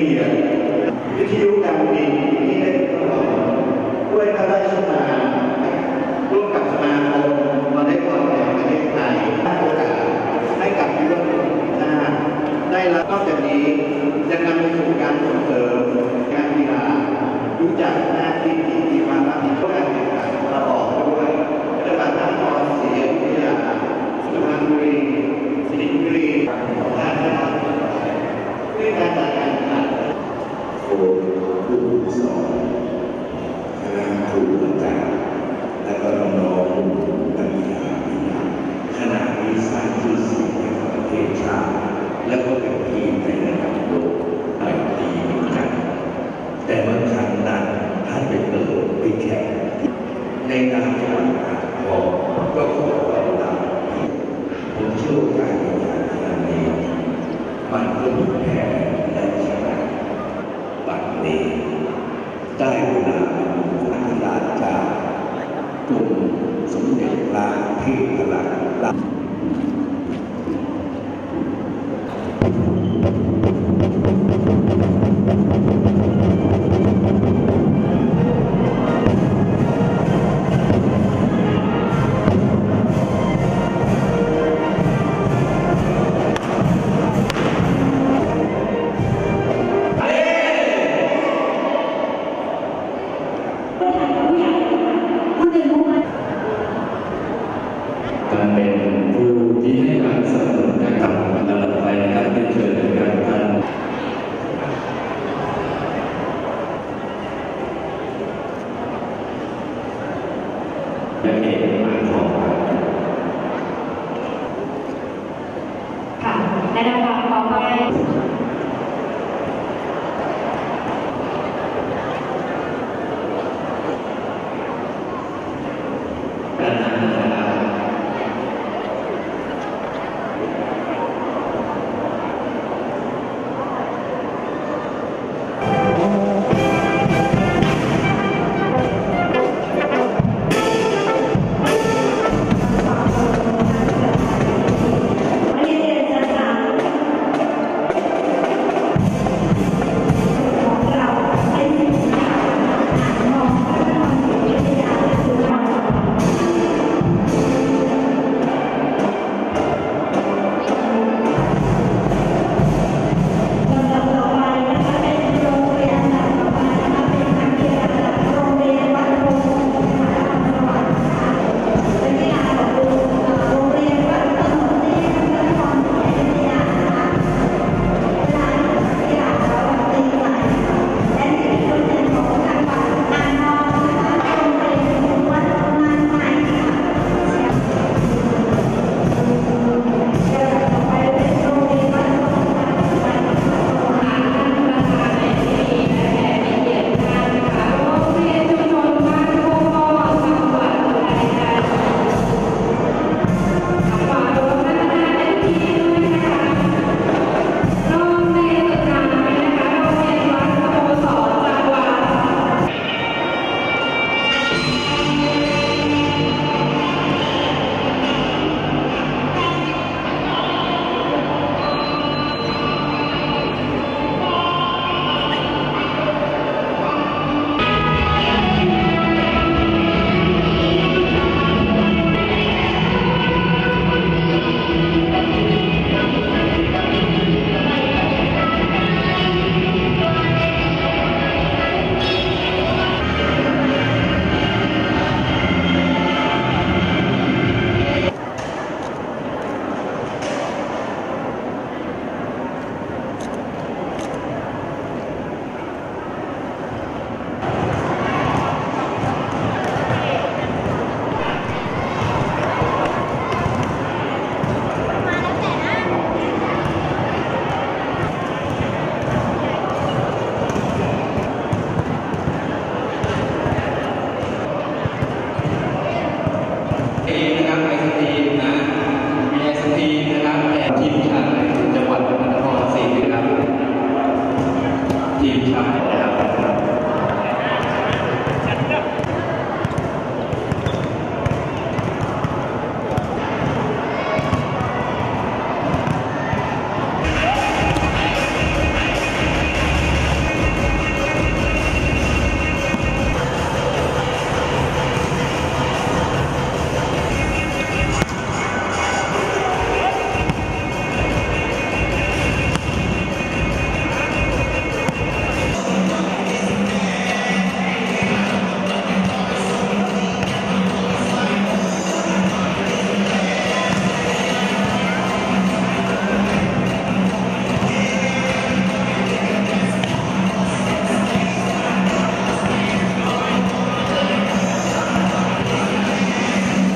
ยนวิทยุการบินที่ได้ทดลองด้วยพระราชทานร่วมกับสมาคมวอลเลย์บอลแห่งประเทศไทยให้โอกาสให้กับยุวชนชาติได้รับนอกจากนี้ยังนำไปสู่การส่งเสริมการกีฬารู้จักหน้าที่มีความรับผิดชอบการแข่งขันประกอบด้วยจังหวัดนครศรีอยุธยาสุพรรณบุรีสิงห์บุรีและจังหวัดด้วยการจัดการแข่งขันโค้ชผู้ฝึกสอนคณะครูอาจารย์และก็น้องๆนักกีฬาขณะนี้สร้างชื่อเสียงให้กับประเทศชาติและก็เป็นทีมในระดับโลกได้ดีเหมือนกันแต่เมื่อครั้งนั้นท่านไปเปิดไปแข่งในนามจังหวัดอ่างทองก็ขอต้อนรับผมเชื่อว่าการแข่งขันครั้งนี้มันก็มีแพ้และชนะบัดนี้ได้เวลานักกีฬาจากกลุ่มสมเด็จพระเทพรัตนราช